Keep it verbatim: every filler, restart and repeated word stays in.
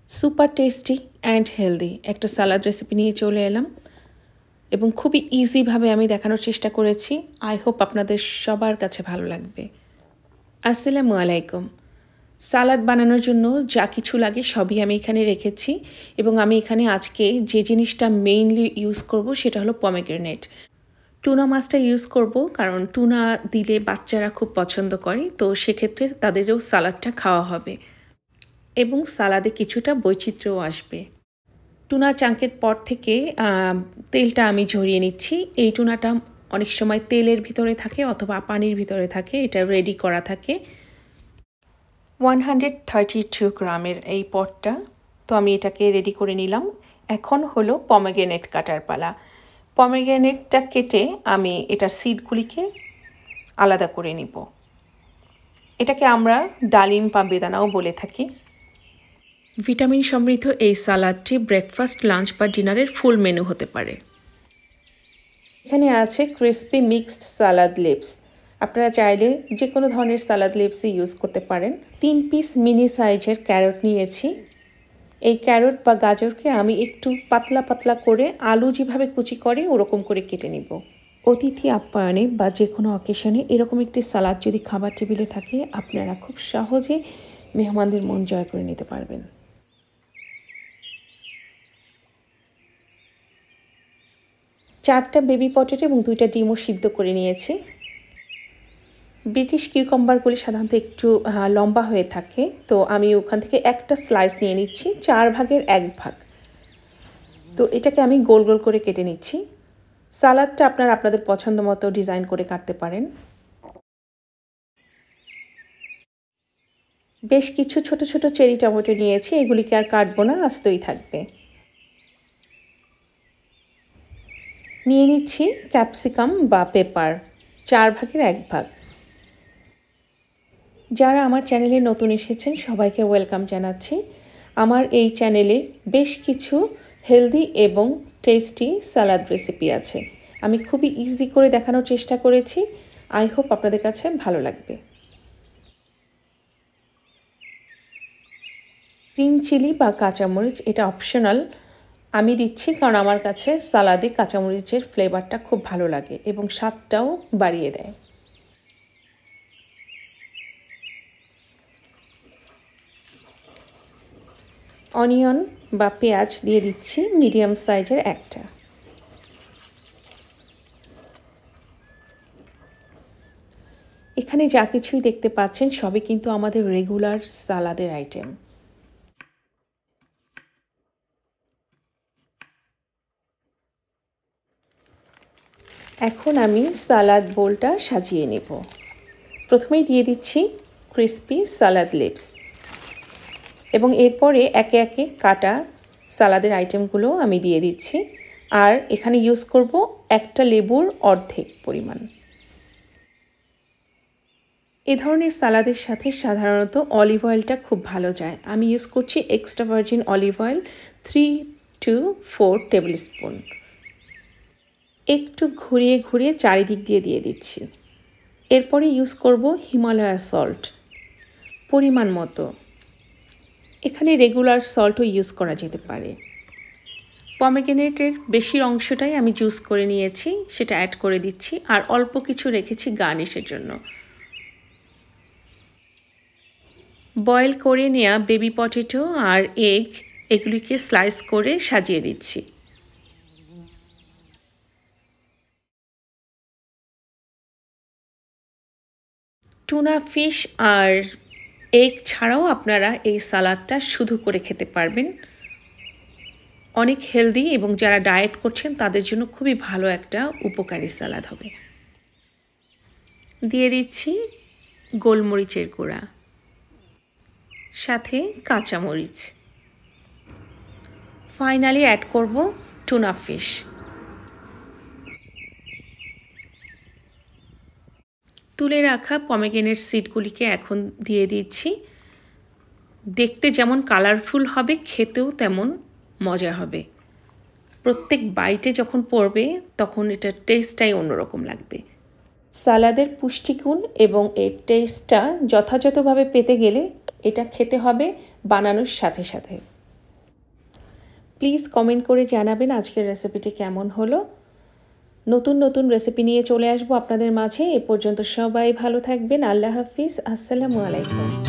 Super tasty and healthy একটা সালাদ recipe নিয়ে চলে এলাম এবং খুবই ইজিভাবে আমি দেখানোর চেষ্টা করেছি। আই হোপ আপনাদের সবার কাছে ভালো লাগবে। আসসালামু আলাইকুম। সালাদ বানানোর জন্য যা কিছু লাগে সবই আমি এখানে রেখেছি এবং আমি এখানে আজকে যে জিনিসটা মেইনলি ইউজ করব সেটা হলো পমেগ্রেনেট। টুনা মাছটা ইউজ করব কারণ টুনা দিলে বাচ্চারা খুব পছন্দ করে, তো সেক্ষেত্রে তাদেরও সালাদটা খাওয়া হবে এবং সালাদে কিছুটা বৈচিত্র্যও আসবে। টুনা চাঙ্কের পর থেকে তেলটা আমি ঝরিয়ে নিচ্ছি। এই টুনাটা অনেক সময় তেলের ভিতরে থাকে অথবা পানির ভিতরে থাকে, এটা রেডি করা থাকে। ওয়ান হান্ড্রেড থার্টি টু গ্রামের এই পটটা, তো আমি এটাকে রেডি করে নিলাম। এখন হলো পমেগ্রেনেট কাটার পালা। পমেগ্রেনেটটা কেটে আমি এটার সিডগুলিকে আলাদা করে নিব। এটাকে আমরা ডালিম বা বেদানাও বলে থাকি। ভিটামিন সমৃদ্ধ এই সালাদটি ব্রেকফাস্ট, লাঞ্চ বা ডিনারের ফুল মেনু হতে পারে। এখানে আছে ক্রিসপি মিক্সড সালাদ লিভস। আপনারা চাইলে যে কোনো ধরনের সালাদ লিভসই ইউজ করতে পারেন। তিন পিস মিনি সাইজের ক্যারট নিয়েছি। এই ক্যারট বা গাজরকে আমি একটু পাতলা পাতলা করে আলু যেভাবে কুচি করে ওরকম করে কেটে নিব। অতিথি আপ্যায়নে বা যে কোনো অকেশনে এরকম একটি সালাদ যদি খাবার টেবিলে থাকে, আপনারা খুব সহজে মেহমানদের মন জয় করে নিতে পারবেন। চারটা বেবি পটেটো এবং দুইটা ডিমও সিদ্ধ করে নিয়েছি। ব্রিটিশ কিউকাম্বারগুলি সাধারণত একটু লম্বা হয়ে থাকে, তো আমি ওখান থেকে একটা স্লাইস নিয়ে নিচ্ছি, চার ভাগের এক ভাগ। তো এটাকে আমি গোল গোল করে কেটে নিচ্ছি। সালাদটা আপনারা আপনাদের পছন্দ মতো ডিজাইন করে কাটতে পারেন। বেশ কিছু ছোট ছোট চেরি টমেটো নিয়েছি, এগুলিকে আর কাটবো না, আস্তই থাকবে। নিয়ে নিচ্ছি ক্যাপসিকাম বা পেপার, চার ভাগের এক ভাগ। যারা আমার চ্যানেলে নতুন এসেছেন সবাইকে ওয়েলকাম জানাচ্ছি। আমার এই চ্যানেলে বেশ কিছু হেলদি এবং টেস্টি সালাদ রেসিপি আছে। আমি খুবই ইজি করে দেখানোর চেষ্টা করেছি। আই হোপ আপনাদের কাছে ভালো লাগবে। গ্রিন চিলি বা কাঁচামরিচ এটা অপশনাল, আমি দিচ্ছি কারণ আমার কাছে সালাদে কাঁচামরিচের ফ্লেভারটা খুব ভালো লাগে এবং স্বাদটাও বাড়িয়ে দেয়। অনিয়ন বা পেঁয়াজ দিয়ে দিচ্ছি মিডিয়াম সাইজের একটা। এখানে যা কিছুই দেখতে পাচ্ছেন সবই কিন্তু আমাদের রেগুলার সালাদের আইটেম। এখন আমি সালাদ বোলটা সাজিয়ে নেব। প্রথমেই দিয়ে দিচ্ছি ক্রিসপি সালাদ লিভস এবং এরপরে একে একে কাটা সালাদের আইটেমগুলো আমি দিয়ে দিচ্ছি। আর এখানে ইউজ করব একটা লেবুর অর্ধেক পরিমাণ। এ ধরনের সালাদের সাথে সাধারণত অলিভ অয়েলটা খুব ভালো যায়। আমি ইউজ করছি extra virgin olive oil three two four tablespoon. একটু ঘুরিয়ে ঘুরিয়ে চারিদিক দিয়ে দিয়ে দিচ্ছি। এরপরে ইউজ করব হিমালয়া সল্ট পরিমাণ মতো। এখানে রেগুলার সল্টও ইউজ করা যেতে পারে। পমেগ্রেনেটের বেশি অংশটাই আমি জুস করে নিয়েছি, সেটা অ্যাড করে দিচ্ছি আর অল্প কিছু রেখেছি গার্নিশের জন্য। বয়েল করে নেওয়া বেবি পটেটো আর এগ এগুলিকে স্লাইস করে সাজিয়ে দিচ্ছি। টুনা ফিশ আর এগ ছাড়াও আপনারা এই সালাদটা শুধু করে খেতে পারবেন। অনেক হেলদি এবং যারা ডায়েট করছেন তাদের জন্য খুবই ভালো একটা উপকারী সালাদ হবে। দিয়ে দিচ্ছি গোলমরিচের গুঁড়া, সাথে কাঁচামরিচ। ফাইনালি অ্যাড করব টুনা ফিশ। তুলে রাখা পমেগ্রেনেট সিডগুলিকে এখন দিয়ে দিচ্ছি। দেখতে যেমন কালারফুল হবে, খেতেও তেমন মজা হবে। প্রত্যেক বাইটে যখন পড়বে তখন এটার টেস্টটাই অন্যরকম লাগবে। সালাদের পুষ্টিগুণ এবং এর টেস্টটা যথাযথভাবে পেতে গেলে এটা খেতে হবে বানানোর সাথে সাথে। প্লিজ কমেন্ট করে জানাবেন আজকের রেসিপিটি কেমন হলো। নতুন নতুন রেসিপি নিয়ে চলে আসবো আপনাদের মাঝে। এ পর্যন্ত সবাই ভালো থাকবেন। আল্লাহ হাফিজ। আসসালামু আলাইকুম।